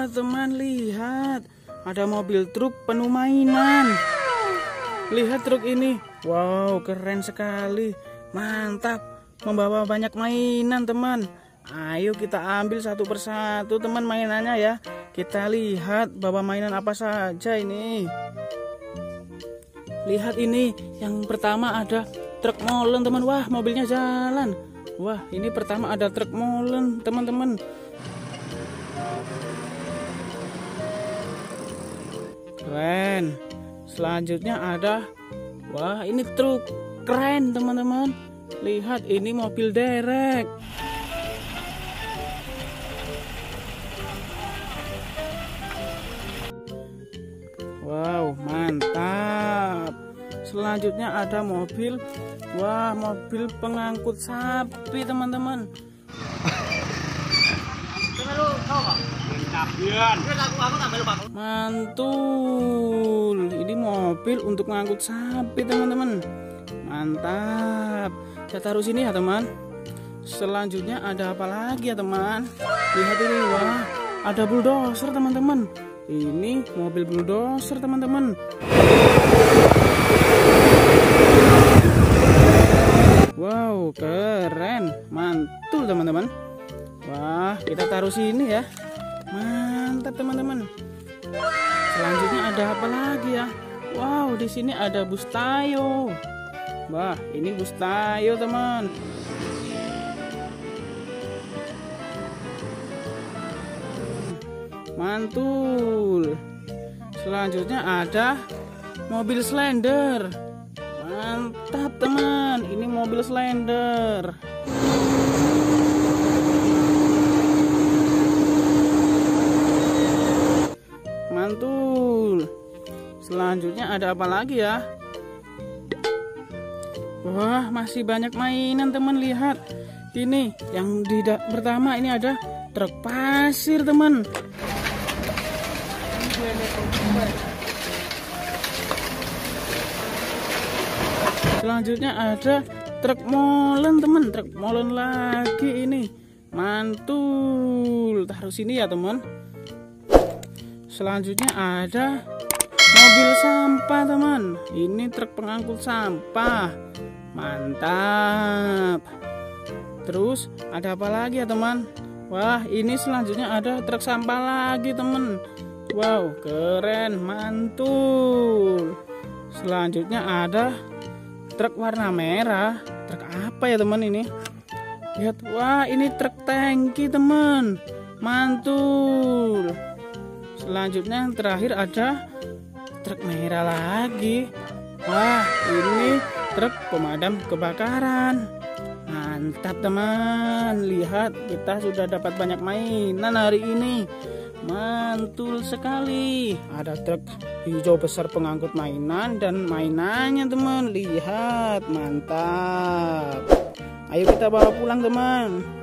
Wah teman, lihat, ada mobil truk penuh mainan. Lihat truk ini, wow keren sekali, mantap, membawa banyak mainan teman. Ayo kita ambil satu persatu teman mainannya ya. Kita lihat bawa mainan apa saja ini. Lihat ini, yang pertama ada truk molen teman. Wah mobilnya jalan. Wah ini pertama ada truk molen teman-teman. Keren. Selanjutnya ada, wah ini truk keren teman-teman. Lihat ini mobil derek. Wow mantap. Selanjutnya ada mobil, wah mobil pengangkut sapi teman-teman. Mantul, ini mobil untuk mengangkut sapi teman-teman. Mantap, saya taruh sini ya teman. Selanjutnya ada apa lagi ya teman? Lihat ini, wah ada bulldozer teman-teman. Ini mobil bulldozer teman-teman. Wow keren, mantul teman-teman. Wah kita taruh sini ya. Mantap teman-teman. Selanjutnya ada apa lagi ya? Wow di sini ada bus Tayo. Wah ini bus Tayo teman. Mantul. Selanjutnya ada mobil Slender. Mantap teman, ini mobil Slender. Mantul. Selanjutnya ada apa lagi ya? Wah masih banyak mainan teman. Lihat ini yang pertama ini ada truk pasir teman. Selanjutnya ada truk molen teman. Truk molen lagi ini. Mantul. Taruh sini ya teman. Selanjutnya ada mobil sampah teman. Ini truk pengangkut sampah. Mantap. Terus ada apa lagi ya teman? Wah ini selanjutnya ada truk sampah lagi teman. Wow keren, mantul. Selanjutnya ada truk warna merah. Truk apa ya teman ini? Lihat, wah ini truk tangki teman. Mantul. Selanjutnya yang terakhir ada truk merah lagi. Wah ini truk pemadam kebakaran. Mantap teman. Lihat kita sudah dapat banyak mainan hari ini. Mantul sekali. Ada truk hijau besar pengangkut mainan dan mainannya teman. Lihat mantap. Ayo kita bawa pulang teman.